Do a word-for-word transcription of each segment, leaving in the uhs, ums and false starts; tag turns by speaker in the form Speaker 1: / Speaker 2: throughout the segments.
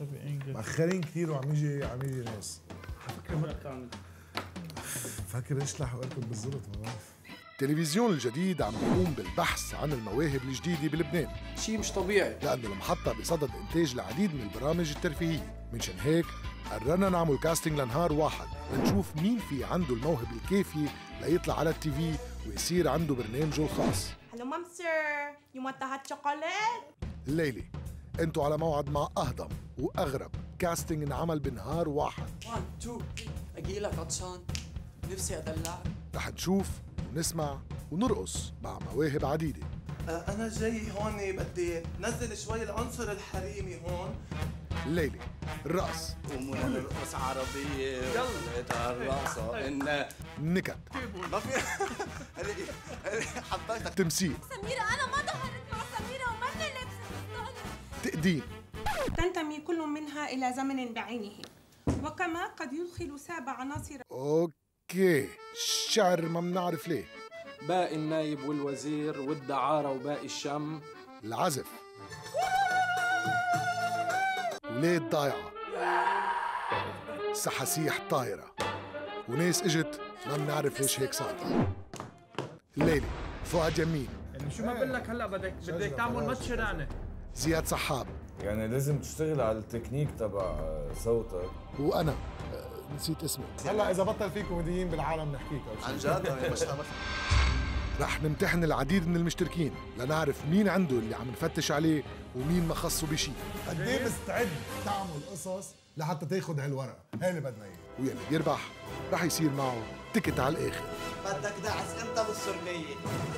Speaker 1: مأخرين كثير وعم يجي عم يجي ناس. فاكر اشلح واركب بالزلط ما بعرف.
Speaker 2: التلفزيون الجديد عم بيقوم بالبحث عن المواهب الجديدة بلبنان،
Speaker 3: شيء مش طبيعي
Speaker 2: لأنه المحطة بصدد إنتاج العديد من البرامج الترفيهية. منشان هيك قررنا نعمل كاستنج لنهار واحد لنشوف مين في عنده الموهبة الكافية ليطلع على التي في ويصير عنده برنامجه الخاص.
Speaker 4: Hello, mom, sir. You want the hot chocolate?
Speaker 2: الليلة انتوا على موعد مع أهضم وأغرب كاستنج انعمل بنهار واحد.
Speaker 3: واحد اتنين أجيلك عطشان نفسي أدلعك.
Speaker 2: رح نشوف ونسمع ونرقص مع مواهب عديدة.
Speaker 5: أنا جاي هون بدي نزل شوي العنصر الحريمي هون.
Speaker 2: الليلة الرقص،
Speaker 6: قوموا نرقص عربية يلا الرقصة إن
Speaker 2: نكت،
Speaker 6: ما في حبيتك
Speaker 2: تمثيل،
Speaker 4: سميرة أنا ما ظهرت مع سميرة وماني لابسة فستان.
Speaker 2: تقديم.
Speaker 7: تنتمي كل منها إلى زمن بعينه، وكما قد يدخل سابع عناصر.
Speaker 2: أوكي، الشعر ما بنعرف ليه.
Speaker 3: باقي النايب والوزير والدعارة وباقي الشم.
Speaker 2: العزف، ولاد ضايعة، سحاسيح طايرة، وناس اجت ما بنعرف ليش هيك صار. الليلة فؤاد يمين،
Speaker 8: يعني شو ما بقول لك هلا بدك بدك تعمل ماتش رعنة.
Speaker 2: زياد صحاب،
Speaker 9: يعني لازم تشتغل على التكنيك تبع صوتك.
Speaker 2: وأنا نسيت اسمي.
Speaker 1: هلا إذا بطل في كوميديين بالعالم نحكيك أو شيء.
Speaker 6: عن جد مش
Speaker 2: رح نمتحن العديد من المشتركين لنعرف مين عنده اللي عم نفتش عليه ومين ما خصه بشيء.
Speaker 1: قد ايه مستعد تعمل قصص لحتى تاخذ هالورقه، هي اللي بدنا اياها.
Speaker 2: ويلي بيربح رح يصير معه تكت على الآخر.
Speaker 6: بدك دعس أنت بالسرنية.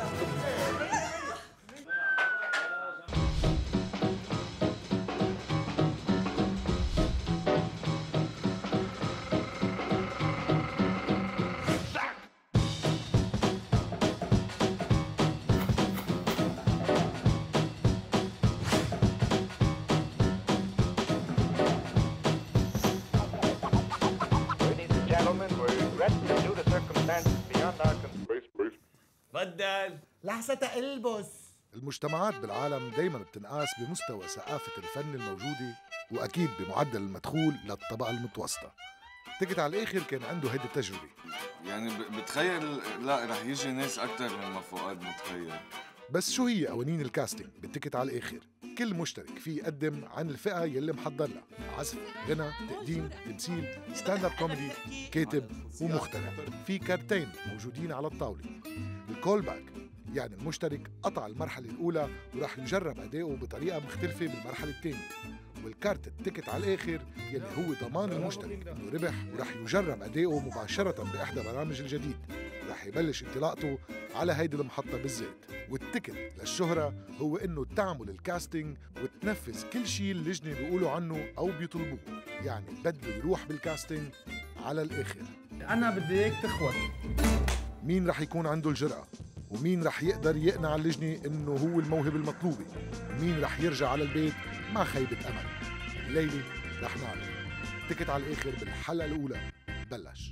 Speaker 5: بدل لحظة البس.
Speaker 2: المجتمعات بالعالم دايما بتنقاس بمستوى ثقافة الفن الموجودة وأكيد بمعدل المدخول للطبقة المتوسطة. تكت على الآخر كان عنده هيدي التجربة.
Speaker 9: يعني بتخيل لا رح يجي ناس أكتر من ما فؤاد متخيل.
Speaker 2: بس شو هي قوانين الكاستنج بتكت على الآخر؟ كل مشترك فيه يقدم عن الفئة يلي محضر لها عزف، غنى، تقديم، تمثيل، ستاند اب كوميدي، كاتب ومخترع. في كارتين موجودين على الطاولة. الكول باك يعني المشترك قطع المرحلة الأولى وراح يجرب أدائه بطريقة مختلفة بالمرحلة الثانية. والكارت التكت على الآخر يلي هو ضمان المشترك إنه ربح وراح يجرب أدائه مباشرة بإحدى برامج الجديد. راح يبلش انطلاقته على هيدي المحطة بالذات. والتكت للشهرة هو إنه تعمل الكاستنج وتنفذ كل شيء اللجنة بيقولوا عنه أو بيطلبوه. يعني بده يروح بالكاستنج على الآخر.
Speaker 8: أنا بدي إياك تخوت.
Speaker 2: مين رح يكون عنده الجرأة؟ ومين رح يقدر يقنع اللجنة إنه هو الموهبة المطلوبة؟ ومين رح يرجع على البيت مع خيبة أمل؟ الليلة رح نعرف. تكت على الآخر بالحلقة الأولى بلش.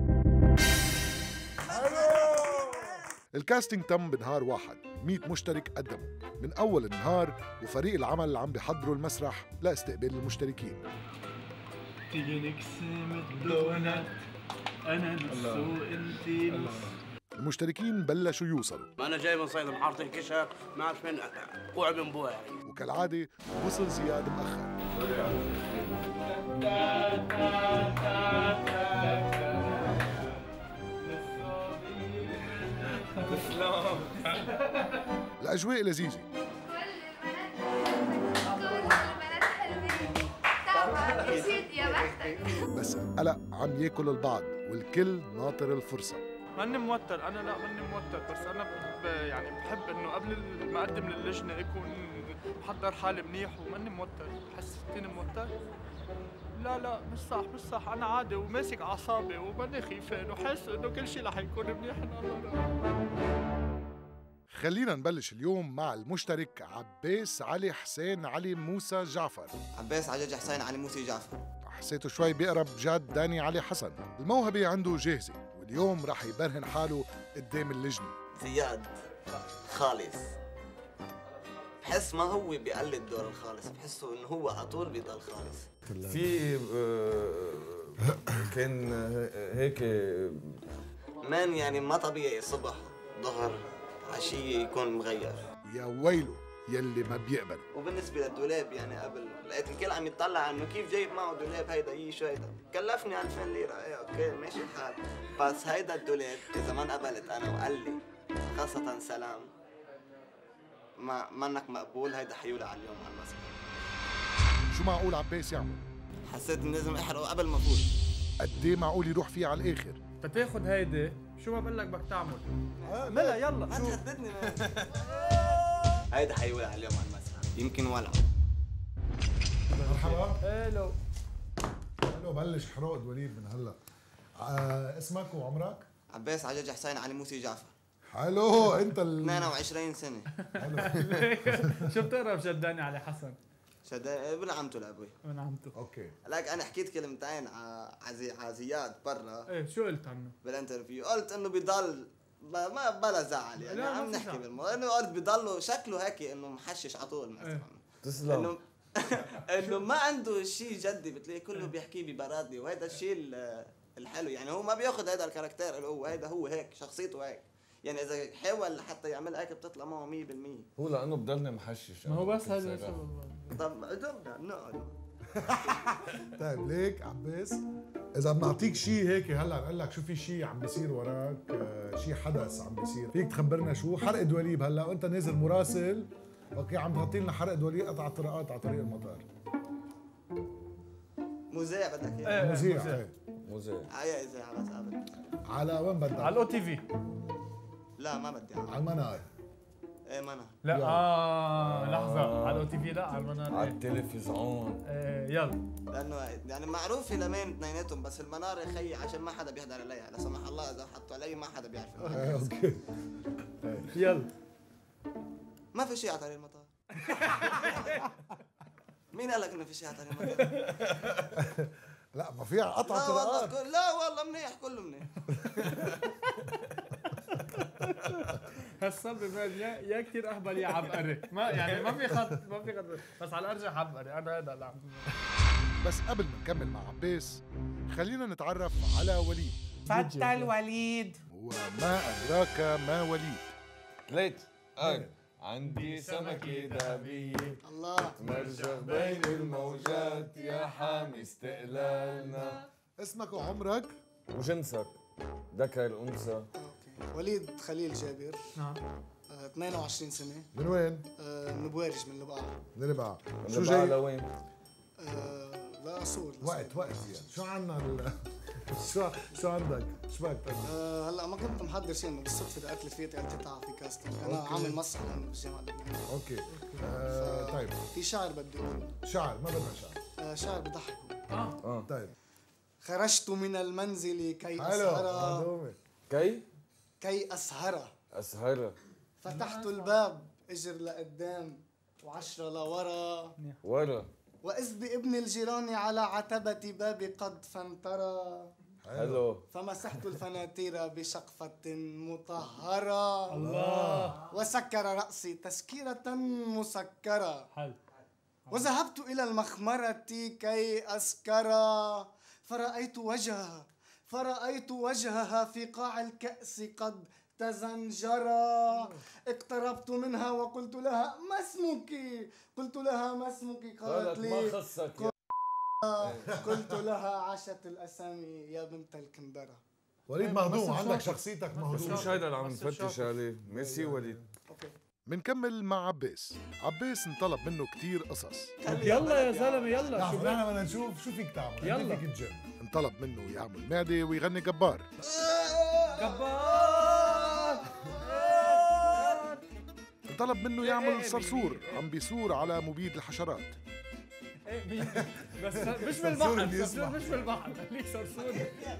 Speaker 2: الكاستنج تم بنهار واحد، مية مشترك قدموا من أول النهار، وفريق العمل عم بيحضروا المسرح لاستقبال المشتركين.
Speaker 8: تيجي نقسم الدونات أنا نص وأنتي نص.
Speaker 2: المشتركين بلشوا يوصلوا.
Speaker 6: أنا جاي من صيد محارة الكشك ما أعرف من قوع من بوعي.
Speaker 2: وكالعادة وصل زياد مأخر. الأجواء لذيذة. بس القلق عم ياكل البعض والكل ناطر الفرصة.
Speaker 8: ماني موتر، أنا لا ماني موتر، بس أنا ب... يعني بحب إنه قبل ما أقدم للجنة أكون محضر حالي منيح وماني موتر. حسيتني موتر؟ لا لا مش صح مش صح، أنا عادي وماسك أعصابي وماني خيفان وحاسس إنه كل شيء رح يكون منيح إن الله.
Speaker 2: خلينا نبلش اليوم مع المشترك عباس علي حسين علي موسى جعفر.
Speaker 6: عباس عجاج حسين علي موسى جعفر.
Speaker 2: حسيته شوي بيقرب جاد داني علي حسن. الموهبة عنده جاهزة واليوم رح يبرهن حاله قدام اللجنة.
Speaker 6: زياد خالص
Speaker 10: بحس ما هو بيقلد دور الخالص، بحسه انه هو على طول بيضل خالص.
Speaker 9: في كان هيك
Speaker 10: مان يعني ما طبيعي صبح ظهر عشية يكون مغير.
Speaker 2: يا ويله يلي ما بيقبل.
Speaker 10: وبالنسبة للدولاب يعني قبل لقيت الكل عم يطلع انه كيف جايب معه دولاب، هيدا يي شو هيدا كلفني ألفين ليرة. ايه اوكي ماشي الحال، بس هيدا الدولاب اذا ما انقبلت انا وقال لي خاصة سلام ما منك مقبول، هيدا حيولع على اليوم على المسرح.
Speaker 2: شو معقول عباس يعمل؟
Speaker 10: حسيت اني لازم احرقه قبل ما فوت.
Speaker 2: قد ايه معقول يروح فيه على الاخر؟
Speaker 8: تتاخد هيدي شو ما بقول لك بدك تعمل. ملا يلا
Speaker 10: ما تهددني هيدا حيولع على اليوم على المسرح، يمكن ولعه.
Speaker 1: مرحبا.
Speaker 8: هلو
Speaker 1: هلو بلش حرقد وليد من هلا. آه اسمك وعمرك؟
Speaker 10: عباس عجاج حسين علي موسي جعفر.
Speaker 1: حلو انت ال
Speaker 10: اثنين وعشرين سنة.
Speaker 8: شو بتقرا بشداني علي حسن؟
Speaker 10: شدا ابن عمته لابوي.
Speaker 8: ابن عمته.
Speaker 1: اوكي.
Speaker 10: لك انا حكيت كلمتين على على زياد برا.
Speaker 8: ايه شو قلت عنه؟
Speaker 10: بالانترفيو قلت انه بضل ما بلا زعل يعني عم نحكي بالموضوع، انه قلت بضله شكله هيك انه محشش على طول مثلا.
Speaker 9: تسلم.
Speaker 10: انه انه ما عنده شيء جدي، بتلاقيه كله بيحكيه ببرادلي، وهذا الشيء الحلو يعني. هو ما بياخذ هذا الكاركتير اللي هو هيدا، هو هيك شخصيته هيك يعني. اذا حاول حتى يعمل هيك بتطلع معه مية بالمية.
Speaker 9: هو لانه بضلني محشش.
Speaker 8: ما هو بس هذا السبب.
Speaker 10: طب قدرنا نقعد.
Speaker 1: طيب ليك عباس، اذا بنعطيك شيء هيك هلا نقول لك شو في شيء عم بيصير وراك، آه شيء حدث عم بيصير، فيك تخبرنا شو؟ حرق دوليب هلا وانت نازل مراسل، اوكي عم تغطي لنا حرق دوليب قطع الطرقات على طريق المطار.
Speaker 10: مذيع بدك اياه؟
Speaker 1: ايه مذيع. ايه
Speaker 9: مذيع.
Speaker 10: اي اذاعه بس قبل.
Speaker 1: على وين بدك؟
Speaker 8: على الاو تي في.
Speaker 10: لا ما بدي
Speaker 1: على المنار.
Speaker 10: ايه منار.
Speaker 8: لا اه لحظة، على الاو تي في لا، على المنار
Speaker 9: على التلفزيون.
Speaker 8: ايه يلا.
Speaker 10: لانه يعني معروف لمين اثنيناتهم، بس المنار يا خيي عشان ما حدا بيحضر عليها، لا سمح الله اذا حطوا علي ما حدا بيعرف.
Speaker 1: اوكي
Speaker 8: يلا.
Speaker 10: ما في شيء على طريق المطار. مين قال لك انه في شيء على طريق المطار؟
Speaker 1: لا ما فيها قطع
Speaker 10: لا والله
Speaker 1: طرقات.
Speaker 10: كل... لا والله منيح كله منيح.
Speaker 8: هالصبي مان يا يا كثير اهبل يا عبقري، ما يعني ما في خط ما في خط، بس على الارجح عبقري. انا هذا اللي عم.
Speaker 2: بس قبل ما نكمل مع عباس خلينا نتعرف على وليد.
Speaker 3: تفضل وليد.
Speaker 2: وما أدراك ما وليد.
Speaker 9: ليت أك عندي سمكة ذهبية
Speaker 10: الله
Speaker 9: مرجغ بين الموجات يا حامي استقلالنا.
Speaker 1: اسمك وعمرك؟
Speaker 9: وجنسك؟ ذكر أنثى.
Speaker 11: اوكي وليد خليل جابر.
Speaker 8: نعم.
Speaker 11: آه اثنين وعشرين سنة.
Speaker 1: من وين؟
Speaker 11: آه من بوارج من لبقعة.
Speaker 1: من لبقعة.
Speaker 9: شو جاي لوين؟
Speaker 11: آه لأسور.
Speaker 1: وقت وقت يعني شو عنا ال... شو شو عندك؟ شو بدك؟
Speaker 11: آه هلا ما كنت محضر شيء، انه بالصدفة دقت لي فيتي قلت لي تعال في كاستنج، انا
Speaker 1: أوكي.
Speaker 11: عامل مسرح لانه بالجامعة اللبنانية.
Speaker 1: اوكي آه
Speaker 11: ف...
Speaker 1: طيب
Speaker 11: في شعر بدي اقوله.
Speaker 1: شعر ما بدنا شعر.
Speaker 11: آه شعر بضحك.
Speaker 8: اه
Speaker 9: اه
Speaker 1: طيب
Speaker 11: خرجت من المنزل كي
Speaker 1: حلو
Speaker 11: اسهر.
Speaker 1: معلومة.
Speaker 9: كي؟
Speaker 11: كي اسهر.
Speaker 9: أسهر.
Speaker 11: فتحت الباب اجر لقدام وعشرة لورا.
Speaker 9: ورا.
Speaker 11: وإذ بابن الجيران على عتبة بابي قد فانترى.
Speaker 9: حلو.
Speaker 11: فمسحت الفناتير بشقفة مطهرة.
Speaker 8: الله.
Speaker 11: وسكر رأسي تسكيرة مسكرة.
Speaker 8: حلو.
Speaker 11: وذهبت إلى المخمرة كي أسكرى. فرأيت وجهها فرأيت وجهها في قاع الكأس قد تزنجرا. اقتربت منها وقلت لها ما اسمك؟ قلت لها ما اسمك؟ قالت لي
Speaker 9: ما خصك يا
Speaker 11: قلت لها عاشت الأسامي يا بنت الكندرة.
Speaker 1: وليد مهضوم، عندك شخصيتك مهضوم.
Speaker 9: مش هيدا اللي عم نفتش عليه. ميرسي وليد.
Speaker 2: منكمل مع عباس. عباس انطلب منه كتير قصص.
Speaker 8: يلا يا زلمه يلا.
Speaker 1: شو احنا بدنا نشوف شو فيك تعمل.
Speaker 8: يلا.
Speaker 1: فيك تجن.
Speaker 2: انطلب منه يعمل معدة ويغني جبار.
Speaker 8: جبار.
Speaker 2: انطلب منه يعمل صرصور عم بيصور على مبيد الحشرات.
Speaker 8: بس مش بالبحر، صرصور مش بالبحر، خليك صرصور.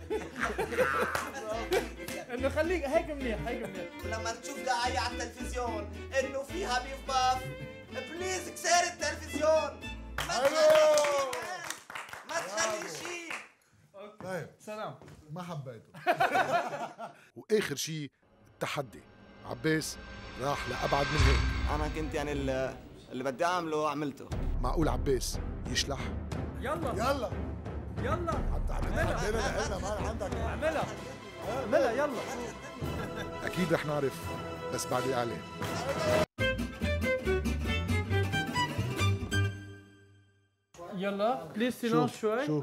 Speaker 8: انه خليك هيك منيح هيك منيح.
Speaker 10: ولما تشوف دعاية على التلفزيون انه فيها بيف باف، بليز كسر التلفزيون. ما تخلي ما تخلي شيء.
Speaker 1: طيب
Speaker 8: سلام.
Speaker 1: ما حبيته.
Speaker 2: واخر شيء التحدي. عباس راح لابعد من هيك.
Speaker 10: انا كنت يعني اللي بدي اعمله عملته.
Speaker 2: معقول عباس يشلح؟
Speaker 1: يلا يلا
Speaker 8: يلا
Speaker 1: اعملها لنا ما عندك
Speaker 8: اعملها اعملها يلا.
Speaker 2: اكيد رح نعرف بس بعد الاعلان.
Speaker 8: يلا بليز سيلونس شوي.
Speaker 2: شو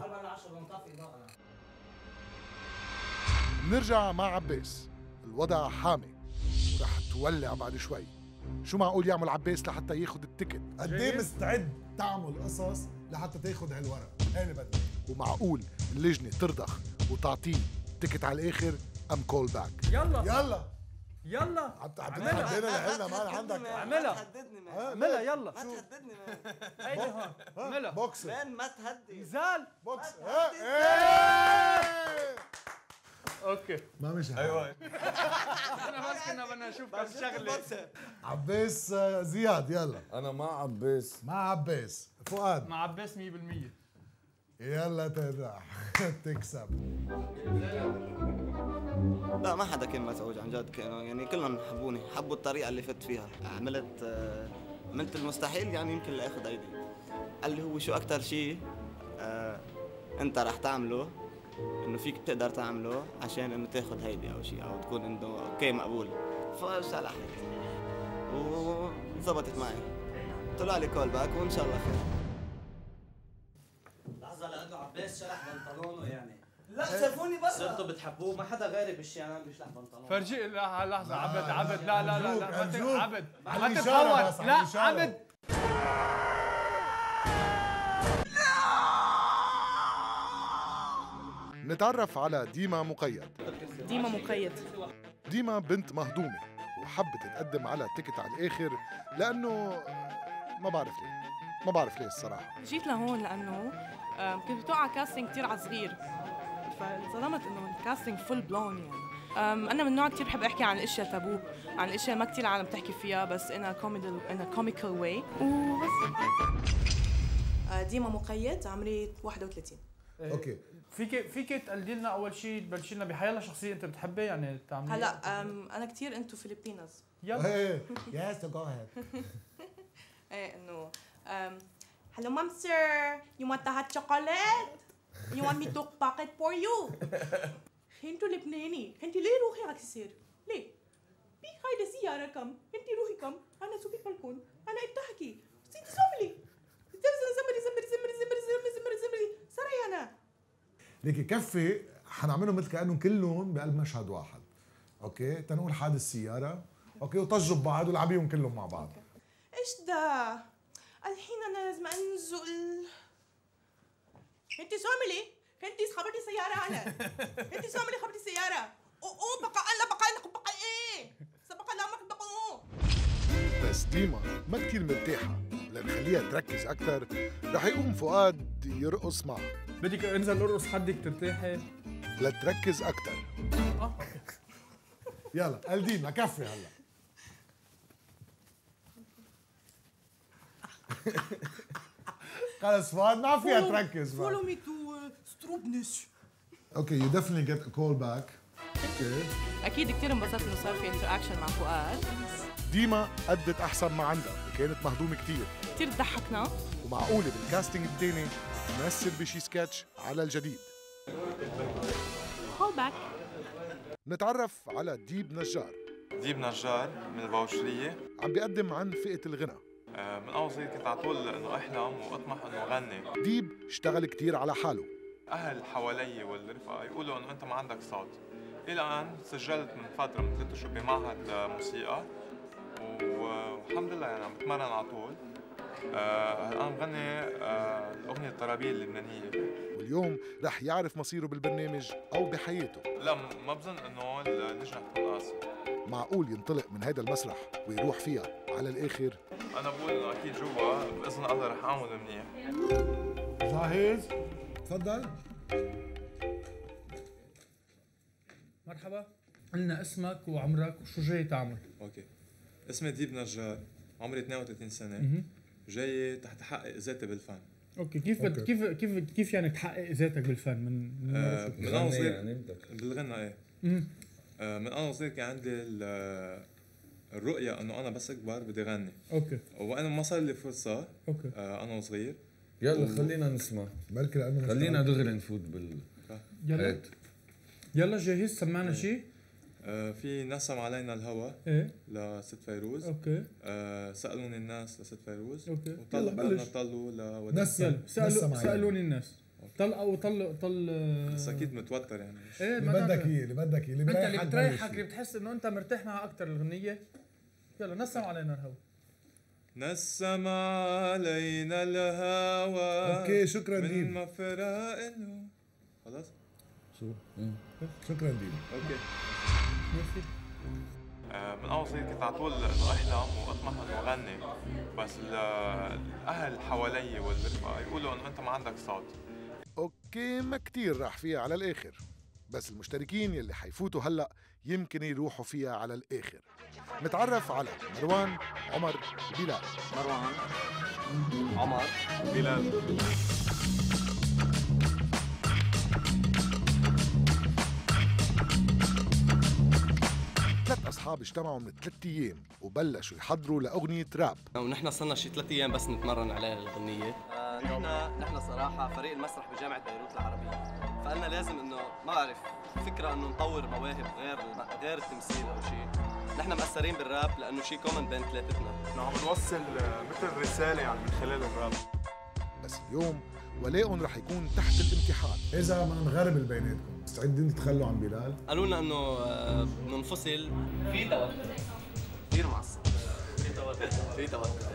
Speaker 2: نرجع مع عباس. الوضع حامي ورح تولع بعد شوي. شو معقول يعمل عباس لحتى ياخد التيكت؟
Speaker 1: قد ايه مستعد تعمل قصص لحتى تاخد هالورق؟ هاني بدنا.
Speaker 2: ومعقول اللجنة ترضخ وتعطيه تيكت على الآخر أم كول باك؟
Speaker 8: يلا
Speaker 1: يلا
Speaker 8: يلا
Speaker 1: اعملها بدينا لعلنا ما عندك.
Speaker 8: اعملها اعملها يلا.
Speaker 10: ما تهددني مان.
Speaker 8: هيدي هون اعملها
Speaker 1: بوكس
Speaker 10: مان ما تهدي.
Speaker 8: نزال
Speaker 1: بوكس.
Speaker 8: اوكي
Speaker 1: ما مشى.
Speaker 9: ايوه
Speaker 8: احنا بس كنا بدنا نشوف كم شغله.
Speaker 1: عباس زياد يلا.
Speaker 9: انا مع عباس.
Speaker 1: مع عباس. فؤاد
Speaker 8: مع عباس مية بالمية.
Speaker 1: يلا تدح تكسب.
Speaker 10: لا ما حدا كان مزعوج عن جد، كانوا يعني كلهم حبوني، حبوا الطريقه اللي فت فيها. عملت آه، عملت المستحيل يعني يمكن لاخذ ايدي. قال لي هو شو اكثر شيء آه انت رح تعمله انه فيك تقدر تعمله عشان انه تاخذ هيدي او شيء او تكون انه اوكي مقبول. فسلحت وظبطت معي. طلع لي كول باك وان شاء الله خير.
Speaker 6: لحظة لأنه عباس شلح بنطلونه يعني.
Speaker 10: لا شافوني برا.
Speaker 6: صرتوا بتحبوه، ما حدا غيري بالشيء انا بيشلح بنطلونه.
Speaker 8: فرجي لحظة عبد عبد لا لا لا لا ما ت- عبد ما
Speaker 1: الإشارة
Speaker 8: تتهور.
Speaker 1: بس، على
Speaker 8: لا
Speaker 1: الإشارة.
Speaker 8: عبد
Speaker 2: نتعرف على ديما مقيد.
Speaker 12: ديما مقيد.
Speaker 2: ديما بنت مهضومة وحبت تقدم على تيكت على الآخر لأنه ما بعرف ليه ما بعرف ليه الصراحة.
Speaker 12: جيت لهون لأنه آم، كنت بتوقع كاستنج كتير على صغير، فانصدمت إنه الكاستنج فول بلون يعني. آم، أنا من نوع كتير بحب أحكي عن الأشياء تابو، عن الأشياء ما كتير عالم بتحكي فيها بس إنها كوميدي إنها كوميكال واي وبس. ديما مقيد، عمري واحد وثلاثين.
Speaker 1: اوكي
Speaker 8: فيك فيك تقلدي لنا اول شيء تبلشي لنا بحيالله شخصيه انت بتحبها يعني تعملي.
Speaker 12: هلا آم، أنا كتير انتو فيلبينز.
Speaker 8: يلا
Speaker 1: ايه يس جو هيد.
Speaker 12: ايه إنه آم، hello mom sir, you want the hot chocolate? You want me to pack it for you? انتو لبناني، انتي ليه روحي على كثير؟ ليه؟ بي هايدا سيارة كم، انتي روحي كم، أنا سوبي بالكون، أنا بتحكي، سيدي زملي، زمري زمري زمري زمري زمري زمري زمري، صري أنا.
Speaker 1: ليكي كفي حنعملهم مثل كأنهم كلهم بقلب مشهد واحد. اوكي تنقول حادث سيارة اوكي وطجوا ببعض ولعبيهم كلهم مع بعض.
Speaker 12: ايش ده؟ الحين أنا لازم أنزل. انتي زملي، انتي خبرتي سيارة أنا، انتي زملي خبرتي سيارة. أو أو بقى أنا بقى أنا بقى إيه؟ سبق الله بقى أو.
Speaker 2: بس ديما ما كتير مرتاحة، لنخليها تركز أكتر رح يقوم فؤاد يرقص معها.
Speaker 8: بدك انزل ارقص حدك ترتاحي
Speaker 2: لتركز أكتر.
Speaker 8: اه
Speaker 1: يلا قلدينا كفي هلا. خلص فؤاد ما فيها تركز.
Speaker 12: Follow me to Strobnis.
Speaker 1: اوكي you definitely get a call back. اوكي
Speaker 12: أكيد كتير انبسطت إنه صار في انتراكشن مع فؤاد.
Speaker 2: ديما أدت أحسن ما عندها وكانت مهضومة كتير.
Speaker 12: كتير ضحكنا.
Speaker 2: ومعقولة بالكاستنج التاني نمثل بشي سكتش على الجديد.
Speaker 12: Call back.
Speaker 2: نتعرف على ديب نجار.
Speaker 13: ديب نجار من البوشرية.
Speaker 2: عم بيقدم عن فئة الغنى.
Speaker 13: آه من أول صغير كنت على طول إنه أحلم وأطمح إنه غني.
Speaker 2: ديب اشتغل كتير على حاله.
Speaker 13: أهل حوالي والرفقة يقولوا إنه أنت ما عندك صوت. إلى أن سجلت من فترة من ثلاث أشهر بمعهد موسيقى والحمد لله يعني عم بتمرن على طول. آه الآن بغني آه الأغنية الطربية اللبنانية.
Speaker 2: واليوم رح يعرف مصيره بالبرنامج أو بحياته.
Speaker 13: لا ما بظن إنه اللجنة تكون قاسية.
Speaker 2: معقول ينطلق من هيدا المسرح ويروح فيها على الآخر؟
Speaker 13: أنا بقول إنه أكيد جوا بإذن الله رح أعمل منيح.
Speaker 1: جاهز؟ تفضل.
Speaker 8: مرحبا، قلنا اسمك وعمرك وشو جاي تعمل؟
Speaker 13: اوكي اسمي ديب نجار، عمري اثنين وثلاثين سنة، جاي تحت احقق ذاتي بالفن.
Speaker 8: اوكي كيف أوكي. كيف كيف كيف يعني تحقق ذاتك بالفن من من
Speaker 13: آه من انا صغير يعني بالغنى ايه. آه من انا صغير كان عندي الرؤيه انه انا بس اكبر بدي غني.
Speaker 14: اوكي.
Speaker 13: وانا ما صار لي فرصه.
Speaker 14: اوكي.
Speaker 13: آه انا وصغير.
Speaker 15: يلا و... خلينا نسمع.
Speaker 1: بركي لانه
Speaker 15: خلينا دغري نفوت بال
Speaker 14: يلا يلا جاهز؟ سمعنا شيء؟
Speaker 13: آه في نسم علينا الهوى.
Speaker 14: ايه
Speaker 13: لست فيروز.
Speaker 14: اوكي.
Speaker 13: آه سالوني الناس لست فيروز.
Speaker 14: اوكي.
Speaker 13: وطلعنا طلوا لوداع.
Speaker 14: يلا سالوا سالوني الناس. طلقوا وطلوا طل
Speaker 13: بس اكيد متوتر يعني.
Speaker 14: ايه
Speaker 1: اللي بدك اياه اللي بدك اياه اللي
Speaker 14: انت اللي بتريحك اللي بتحس انه انت مرتاح معها اكثر الغنيه. يلا نسم علينا الهوى.
Speaker 13: نسم علينا الهوى.
Speaker 1: اوكي شكرا
Speaker 13: من
Speaker 1: ديب.
Speaker 13: من مفرق انه خلاص.
Speaker 1: شو؟ شكرا ديب.
Speaker 13: اوكي.
Speaker 14: ميرسي.
Speaker 13: آه من اول صغير كنت على طول انه احلم واطمح انه اغني، بس الاهل حوالي والرفقه يقولوا انه انت ما عندك صوت.
Speaker 2: اوكي ما كتير راح فيها على الاخر، بس المشتركين يلي حيفوتوا هلا يمكن يروحوا فيها على الاخر. نتعرف على مروان، عمر، بلال.
Speaker 10: مروان، عمر،
Speaker 13: بلال.
Speaker 2: ثلاث أصحاب اجتمعوا من ثلاث أيام وبلشوا يحضروا لأغنية راب.
Speaker 6: ونحن صرنا شي ثلاث أيام بس نتمرن عليها الأغنية. آه نحن نحن صراحة فريق المسرح بجامعة بيروت العربية، فقلنا لازم إنه ما بعرف فكرة إنه نطور مواهب غير غير التمثيل أو شيء. نحن مأثرين بالراب لأنه شيء كومن بين ثلاثتنا.
Speaker 13: نحن عم نوصل مثل رسالة يعني من خلال الراب.
Speaker 2: بس اليوم ولاء رح يكون تحت الامتحان.
Speaker 1: إذا ما نغرب بيناتكم مستعدين تتخلوا عن بلال؟
Speaker 6: قالوا لنا إنه منفصل. في توتر كثير معصب. في توتر في توتر.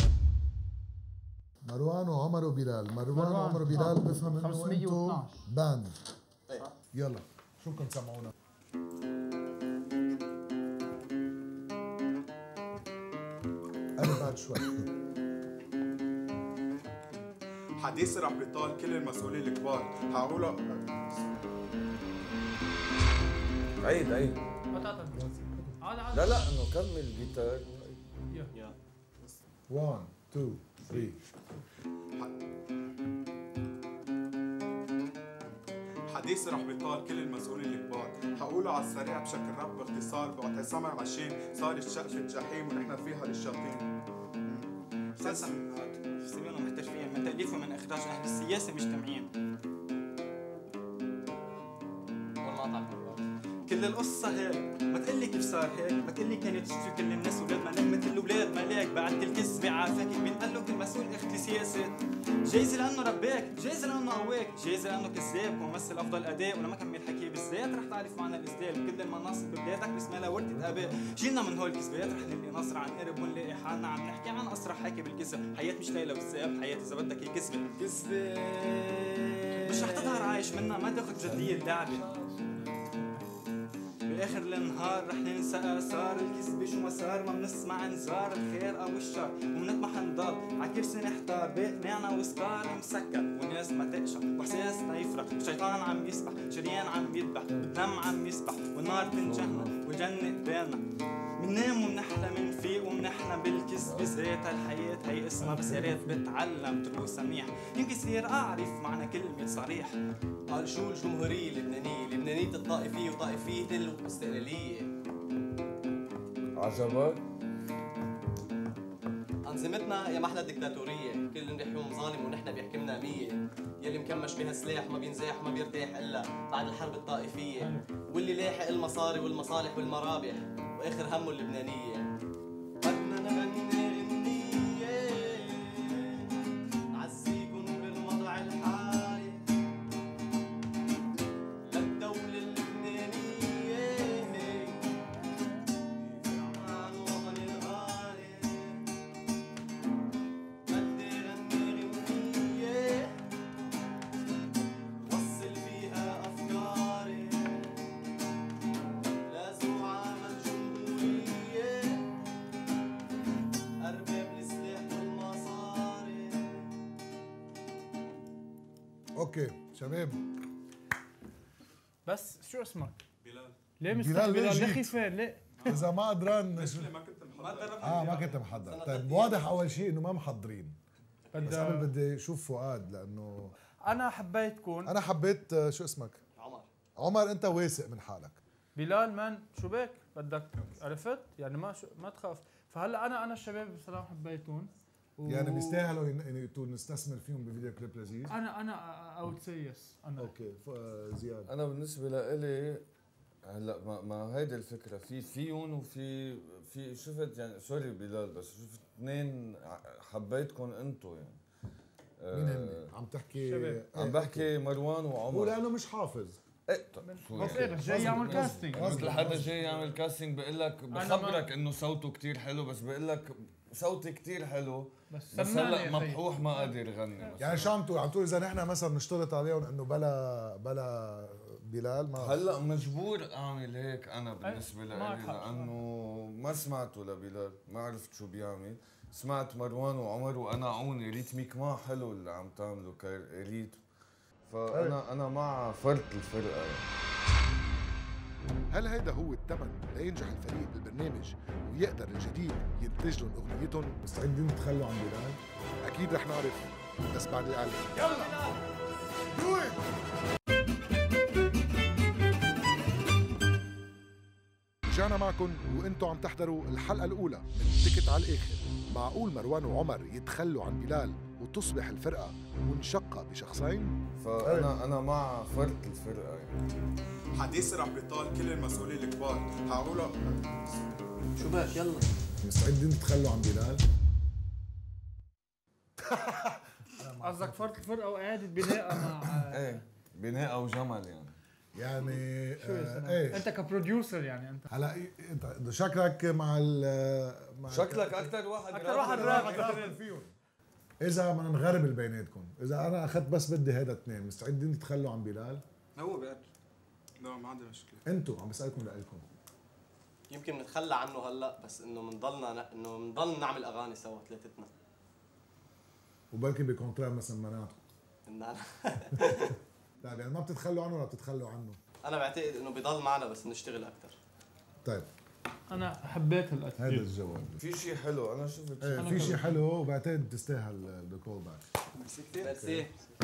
Speaker 1: مروان وعمر وبلال، مروان وعمر وبلال بفهم انه انتم باند. يلا شو بدكم تسمعونا؟ انا بعد شوي.
Speaker 16: حديث رح بيطال كل المسؤولين الكبار، هقولها
Speaker 15: عيد عيد. لا لا انه كمل الجيتار.
Speaker 1: واحد اثنين ثلاثة.
Speaker 16: حديث رح بيطال كل المسؤولين الكبار، هقوله على السريع بشكل راب باختصار. بوقت سمع ماشيين صار الشقف الجحيم ونحن فيها للشاطين.
Speaker 11: سلسة من هاد سيبونا محترفين من تأليف ومن إخراج أهل السياسة مجتمعين. كل القصة هيك، ما تقلي كيف صار هيك، ما تقلي كانت تشوفي كل الناس ولاد ما نمت الولاد ملاك بعد الكذبة عافاك. مين قال لك المسؤول اختي سياسة؟ جايز لأنه رباك، جايز لأنه قواك، جايز لأنه كذاب وممثل أفضل أداء. ولما كمل حكي بالذات رح تعرف معنى الإسلام. كل المناصب ببلادك بسمها ورثة آباء. جينا من هول الكذبات رح نلقي نصر عن قرب ونلاقي حالنا عم نحكي عن أسرع حكي بالكذب. حياة مش ليلة والساب، حياة إذا بدك هي كذبة. كذبة مش رح تظهر عايش منها، ما تاخد جدية اللعبة. باخر النهار رح ننسى اثار الكذبه شو ما صار. ما بنسمع انذار الخير او الشر ومنطمح نضل عكرسي نحتار. بقنعنا وسكار مسكر وناس ما تقشع واحساسنا يفرح. شيطان عم يسبح شريان عم يذبح والدم عم يسبح والنار تنجهنا والجنه قبالنا. مننام ومنحلم منفيق ومنحلم بالكذبه ذاتها الحياه هي اسمها. بس يا ريت بتعلم دروسها منيح يمكن يصير اعرف معنى كلمه صريح.
Speaker 6: قال شو الجمهورية اللبنانية؟ لبنانية الطائفية وطائفية الاستقلالية.
Speaker 15: عجبك؟
Speaker 6: أنظمتنا يا محلى ديكتاتورية، كل بيحكم ظالم ونحن بيحكمنا مية. يلي مكمش بها سلاح وما بينزاح وما بيرتاح إلا بعد الحرب الطائفية. واللي لاحق المصاري والمصالح والمرابح وآخر همه اللبنانية. بدنا نغني غنية نعزيكن بالوضع الحالي للدولة اللبنانية عن الوطن الغالي. بدي غني غنية وصل فيها أفكاري لزعامة الجمهورية أرباب السلاح والمصاري.
Speaker 1: اوكي شباب
Speaker 14: بس شو اسمك؟
Speaker 16: بلال.
Speaker 14: ليه
Speaker 1: بلال
Speaker 14: مستحي
Speaker 1: ليه
Speaker 14: بلال؟
Speaker 1: جيت؟
Speaker 14: ليه خفان؟ ليه؟
Speaker 1: اذا ما قدران
Speaker 16: ما كنت محضر.
Speaker 1: اه ما كنت محضر. طيب واضح اول شيء انه ما محضرين. بس قبل بدي اشوف فؤاد لانه
Speaker 14: انا حبيت كون
Speaker 1: انا حبيت. شو اسمك؟
Speaker 6: عمر.
Speaker 1: عمر انت واثق من حالك.
Speaker 14: بلال مان شو بك بدك عرفت يعني ما شو ما تخاف. فهلا انا انا الشباب بصراحه حبيتهم و...
Speaker 1: يعني بيستاهلوا يعني نستثمر فيهم بفيديو كليب لذيذ.
Speaker 14: انا انا اوت سي يس انا
Speaker 1: اوكي زياد.
Speaker 15: انا بالنسبه لإلي هلا ما, ما هيدي الفكره في فيهم وفي في شفت يعني سوري بلال بس شفت اثنين حبيتكم انتم يعني.
Speaker 1: مين هن؟ عم تحكي
Speaker 15: شباب. عم بحكي مروان وعمر.
Speaker 1: هو لانه مش حافظ.
Speaker 15: ايه
Speaker 14: بس ايه بس جاي يعمل كاستنج.
Speaker 15: مثل حدا جاي يعمل كاستنج بقول لك بخبرك انه صوته كتير حلو بس بقول لك صوتي كتير حلو
Speaker 14: بس,
Speaker 15: بس هلا مبحوح ما قادر يغني.
Speaker 1: يعني شو عم تقول؟ عم تقول اذا نحن مثلا نشترط عليهم انه بلا بلا بلال ما
Speaker 15: هلا مجبور اعمل هيك انا بالنسبه لي لانه ما سمعته لبلال ما عرفت شو بيعمل. سمعت مروان وعمر وانا عوني ريتميك ما حلو اللي عم تعمله كريتم فانا انا مع فرط الفرقه يعني.
Speaker 2: هل هيدا هو الثمن لينجح الفريق بالبرنامج ويقدر الجديد ينتج لهم اغنيتهم؟
Speaker 1: مستعدين تتخلوا عن بلال؟
Speaker 2: اكيد رح نعرف بس بعد الاعلان.
Speaker 1: يلا دو ات.
Speaker 2: رجعنا معكم وانتم عم تحضروا الحلقه الاولى من تكت على الاخر. معقول مروان وعمر يتخلوا عن بلال وتصبح الفرقه منشقه بشخصين؟
Speaker 15: فانا انا مع فرط الفرقه يعني.
Speaker 16: حديثي رح بيطال كل المسؤولين الكبار حقولها.
Speaker 3: شو بك يلا
Speaker 1: مستعدين تتخلوا عن بلال؟
Speaker 14: قصدك فرط الفرقه واعاده بناء مع
Speaker 15: ايه بناء وجمل يعني.
Speaker 1: يعني
Speaker 14: شو
Speaker 1: آه ايه
Speaker 14: انت كبروديوسر يعني انت
Speaker 1: هلا انت شكلك مع ال مع
Speaker 15: شكلك اكثر واحد
Speaker 14: اكثر واحد راب
Speaker 1: فيهم. اذا بدنا نغربل بيناتكم، اذا انا اخذت بس بدي هيدا اثنين، مستعدين تتخلوا عن بلال؟
Speaker 16: هو بقدر. لا ما عندي مشكله.
Speaker 1: انتوا عم بسالكم لإلكم.
Speaker 6: يمكن نتخلى عنه هلا بس انه بنضلنا انه بنضل نعمل اغاني سوا ثلاثتنا.
Speaker 1: وبلكي بكونترا مثلا مناطق.
Speaker 6: إن
Speaker 1: طيب يعني ما بتتخلوا عنه ولا بتتخلوا عنه؟
Speaker 6: انا بعتقد انه بضل معنا بس نشتغل اكثر.
Speaker 1: طيب
Speaker 14: انا حبيت هالاتيتيود.
Speaker 1: هذا الجواب.
Speaker 15: في شيء حلو انا شفت
Speaker 1: ايه في شيء حلو وبعتقد بتستاهل الكول باك.
Speaker 6: ميرسي كثير. ميرسي.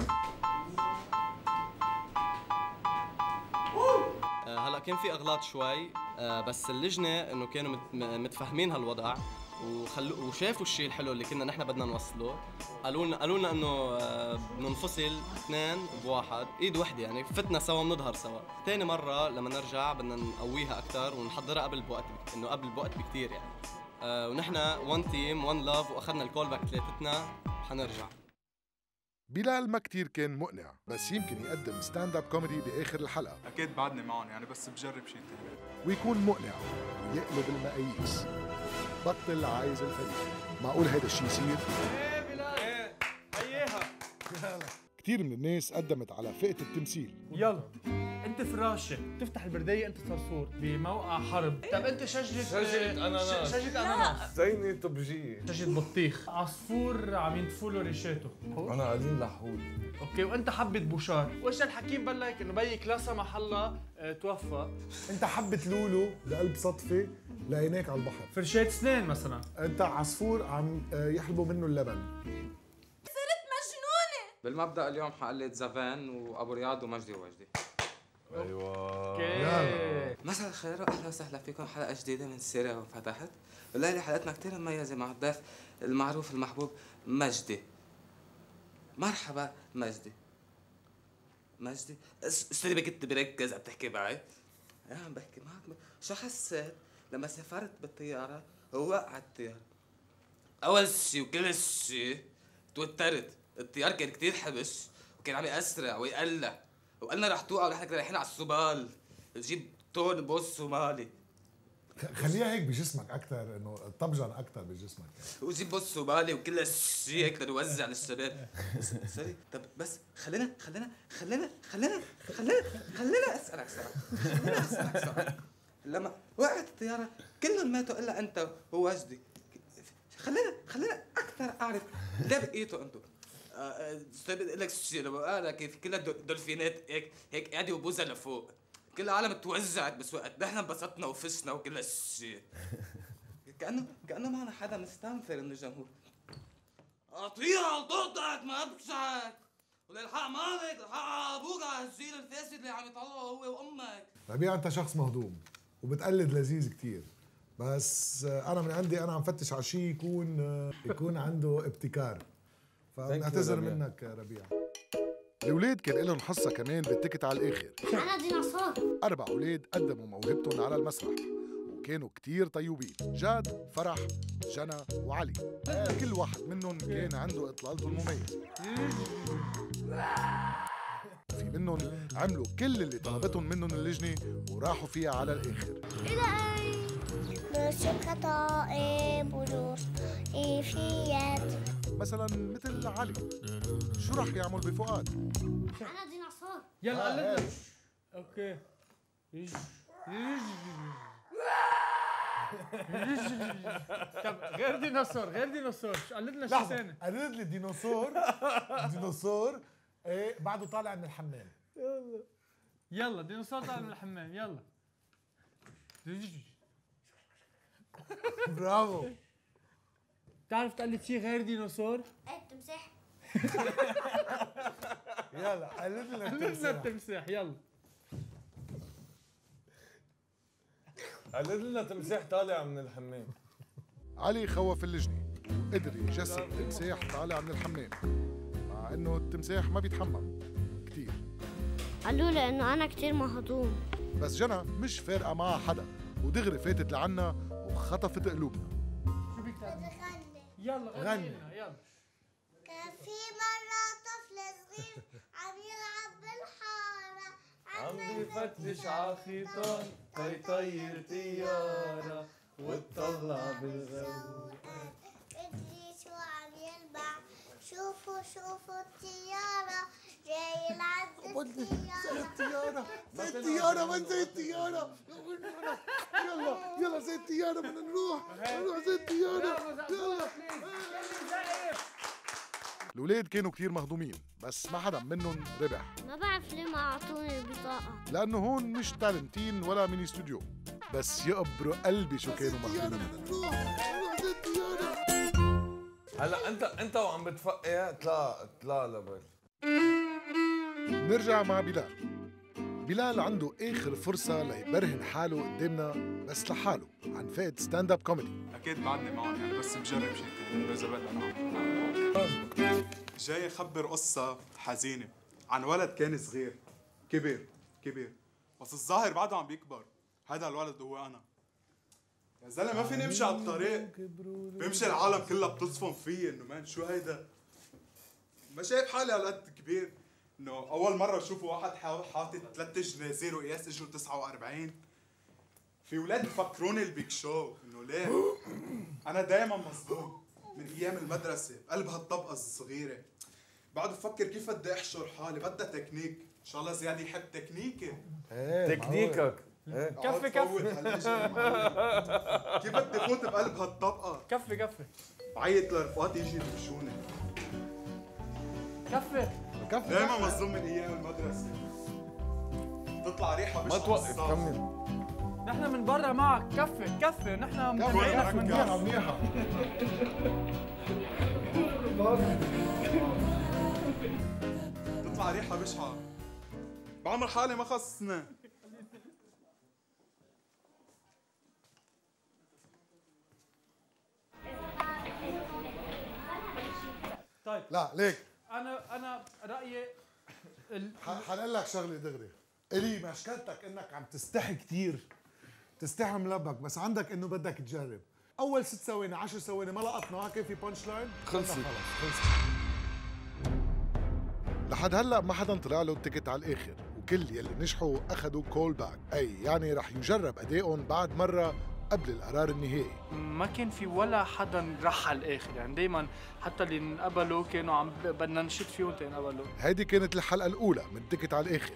Speaker 6: هلا كان في اغلاط شوي بس اللجنه انه كانوا متفاهمين هالوضع وخلو وشافوا الشيء الحلو اللي كنا نحن بدنا نوصله. قالوا لنا قالوا لنا انه بننفصل اثنين بواحد ايد وحده يعني فتنا سوا بنظهر سوا. ثاني مره لما نرجع بدنا نقويها اكثر ونحضرها قبل بوقت انه قبل بوقت بكثير يعني. آه ونحن وان تيم وان لاف واخذنا الكول باك ثلاثتنا حنرجع.
Speaker 2: بلال ما كتير كان مقنع بس يمكن يقدم ستاند اب كوميدي باخر الحلقه.
Speaker 16: اكيد بعدني معهم يعني بس بجرب شيء ثاني.
Speaker 2: ويكون مقنع ويقلب المقاييس. بطل عايز الفريق. معقول هيدا الشيء يصير؟
Speaker 14: ايه بلال ايه هياها.
Speaker 2: كتير من الناس قدمت على فئة التمثيل.
Speaker 14: يلا انت فراشة تفتح البردية انت صرصور بموقع حرب. طب انت شجرة
Speaker 15: شجرة اناناس
Speaker 14: شجرة اناناس
Speaker 15: زينة طبجية
Speaker 14: شجرة بطيخ عصفور عم ينتفوا له ريشاته.
Speaker 15: انا قليل لحود.
Speaker 14: اوكي وانت حبة بوشار. واجا الحكيم بلك انه بيك لا سمح الله اه توفى.
Speaker 1: انت حبة لولو بقلب صدفة لقيناك على البحر.
Speaker 14: فرشاة سنين مثلا.
Speaker 1: انت عصفور عم يحلبوا منه اللبن.
Speaker 17: بالمبدأ اليوم حقلد زافان وابو رياض ومجدي ووجدي.
Speaker 15: ايوه
Speaker 17: اوكي مساء الخير واهلا وسهلا فيكم حلقه جديده من سيرة وانفتحت. الليله حلقتنا كثير مميزه مع الضيف المعروف المحبوب مجدي. مرحبا مجدي. مجدي استني بكت بركز عم تحكي معي. ايه عم بحكي معك. شو حسيت لما سافرت بالطياره ووقعت الطياره؟ اول شيء وكل شيء توترت. الطيار كان كتير حبش وكان عم يأسرع ويقلع وقالنا رح توقع ونحن رايحين على الصومال نجيب تون بوس صومالي.
Speaker 1: خليها هيك بجسمك اكثر انه طبجن اكثر بجسمك يعني.
Speaker 17: وجيب بوس صومالي وكل شيء هيك لنوزع للشباب. سوري طب بس خلينا خلينا خلينا خلينا خلينا خلينا اسالك سؤال. خلينا اسالك سؤال. لما وقعت الطياره كلهم ماتوا الا انت ووجدي. خلينا خلينا اكثر اعرف ليه بقيتوا انتم. استاذ بدي اقول لك شيء لما بقى كيف كلها دولفينات هيك هيك قاعده وبوزها لفوق. كل العالم توزعت بس وقت نحن انبسطنا وفشنا وكل هالشيء. كانه كانه معنا حدا مستنفر من الجمهور. اعطيها وضغطك ما بشعك وللحق مالك الحق ابوك على الجيل الفاسد اللي عم يطلعه هو وامك.
Speaker 1: ربيع انت شخص مهضوم وبتقلد لذيذ كتير، بس انا من عندي انا عم فتش على شيء يكون يكون عنده ابتكار، فبنعتذر منك ربيع.
Speaker 2: الأولاد كان لهم حصة كمان بالتكت على الآخر.
Speaker 18: أنا ديناصور.
Speaker 2: أربع أولاد قدموا موهبتهم على المسرح وكانوا كتير طيوبين، جاد، فرح، جنى وعلي. كل واحد منهم كان عنده إطلالته المميزة. في منهم عملوا كل اللي طلبتهم منهم اللجنة وراحوا فيها على الآخر.
Speaker 18: موسيقى بروش إيفيات.
Speaker 2: مثلا مثل علي، شو راح يعمل بفؤاد؟
Speaker 18: أنا ديناصور.
Speaker 14: يلا قلدنا. اوكي. طب غير ديناصور غير ديناصور قلدنا شيء ثاني.
Speaker 1: قلد لي ديناصور ديناصور ايه بعده طالع من الحمام.
Speaker 14: يلا يلا ديناصور طالع من الحمام يلا.
Speaker 1: برافو.
Speaker 14: بتعرف تقلد شيء غير ديناصور؟
Speaker 18: ايه التمساح.
Speaker 1: يلا قلد لنا
Speaker 14: قلدنا التمساح يلا.
Speaker 15: قلد لنا تمساح طالع من الحمام.
Speaker 2: علي خوف اللجنة قدر يجسد تمساح طالع من الحمام، مع انه التمساح ما بيتحمم كتير.
Speaker 18: قالوا لي انه انا كتير مهضوم.
Speaker 2: بس جنى مش فارقة معها حدا ودغري فاتت لعنا وخطفت قلوبنا.
Speaker 14: شو بدك تعمل؟ يلا غني يلا.
Speaker 18: كان في مرة طفل صغير عم يلعب بالحارة،
Speaker 15: عم بفتش عالخيطان تيطير طيارة وتطلع بالغابة.
Speaker 18: ادري شو عم يلمع، شوفوا شوفوا الطيارة جاي لعند الطيارة.
Speaker 2: الطيارة زي الطيارة وين زي الطيارة؟ يلا يلا زي الطيارة بدنا نروح نروح زي الطيارة يلا. الولاد كانوا كتير مهضومين بس ما حدا منهم ربح.
Speaker 18: ما بعرف ليه ما اعطوني البطاقة،
Speaker 2: لأنه هون مش تالنتين ولا ميني استوديو، بس يقبروا قلبي شو كانوا مهضومين.
Speaker 15: هلا انت انت وعم بتفقع اطلع اطلع لبر.
Speaker 2: نرجع مع بلال. بلال عنده آخر فرصة ليبرهن حاله قدامنا بس لحاله عن فئة ستاند اب كوميدي.
Speaker 16: اكيد بعدني معهم يعني بس بجرب شيء ثاني اذا بقدر معهم. جاي اخبر قصة حزينة عن ولد كان صغير كبر كبر بس الظاهر بعده عم بيكبر. هذا الولد هو انا يا زلمه. ما فيني امشي على الطريق بمشي العالم كلها بتصفن فيي انه مان شو هيدا. ما شايف حالي هالقد كبير انه اول مره اشوف واحد حاطط ثلاث جنازير وقياس اجره تسعة وأربعين. في ولاد بفكروني البيك شو انه ليه انا دائما مصدوم من ايام المدرسه قلب هالطبقه الصغيره. بقعد بفكر كيف بدي احشر حالي. بدها تكنيك ان شاء الله. زياد يحب تكنيكي.
Speaker 15: تكنيكك
Speaker 14: كفي كفي.
Speaker 16: كيف بدي فوت بقلب هالطبقه.
Speaker 14: كفي كفي.
Speaker 16: بعيط لرفقاتي يجي يدبشوني.
Speaker 14: كفي
Speaker 1: كفي.
Speaker 16: دايما مصدوم من ايام المدرسه. تطلع ريحه مش
Speaker 15: ما توقف كمل.
Speaker 14: نحن من برا معك. كفي كفي. نحن متابعينك من برا.
Speaker 1: منيحه.
Speaker 16: تطلع ريحه بشعه. بعمل حالي ما خصنا.
Speaker 14: طيب
Speaker 1: لا ليك
Speaker 14: انا انا رايي ال...
Speaker 1: حنقول لك شغله دغري. الي مشكلتك انك عم تستحي كثير، تستحي ملبك، بس عندك انه بدك تجرب. اول ست ثواني عشر ثواني ما لقطنا هيك في بانش لاين
Speaker 2: خلصت خلص خلصت. لحد هلا ما حدا طلع له التيكت على الاخر وكل يلي نجحوا اخذوا كول باك، اي يعني رح يجرب ادائهم بعد مره قبل القرار النهائي.
Speaker 14: ما كان في ولا حدا راح على الاخر، يعني دائما حتى اللي انقبلوا كانوا عم بدنا نشد فيهم تنقبلوا.
Speaker 2: هيدي كانت الحلقه الاولى من تيكت على الاخر.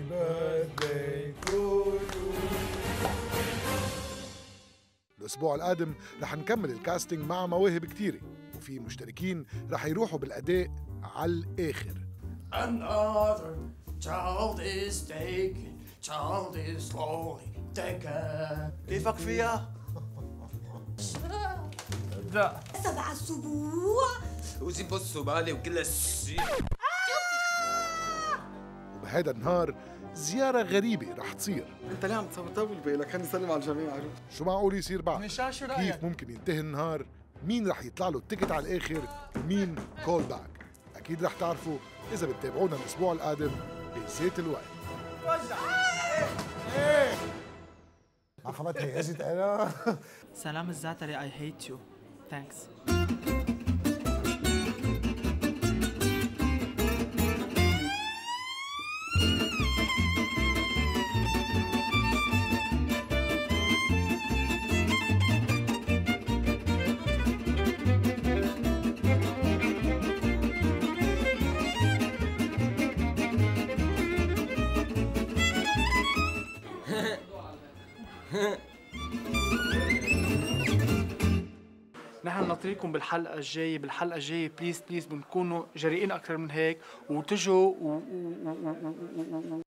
Speaker 2: الاسبوع القادم رح نكمل الكاستنج مع مواهب كتيره وفي مشتركين رح يروحوا بالاداء على الاخر.
Speaker 19: Another child is taken, child is slowly taken. كيفك فيها؟
Speaker 14: لا
Speaker 19: سبع اسبوع وزي بصوا بالي وكل الشيء.
Speaker 2: وبهيدا النهار زيارة غريبة رح تصير.
Speaker 11: انت ليه عم تطول بالك؟ خليني اسلم على الجميع.
Speaker 2: شو معقول يصير بعد؟
Speaker 11: مشان شو رأيك؟
Speaker 2: كيف ممكن ينتهي النهار؟ مين رح يطلع له التيكت على الاخر؟ ومين كول باك؟ اكيد رح تعرفوا اذا بتتابعونا الاسبوع القادم بزيت الوقت.
Speaker 1: وزع ايه عقبت هي اجت انا.
Speaker 20: سلام الزعتري I hate you. Thanks.
Speaker 14: نحن نطريكم بالحلقة الجاية، بالحلقة الجاية بليز بليز بنكونوا جريئين أكثر من هيك وتجوا و... و... و... و... و...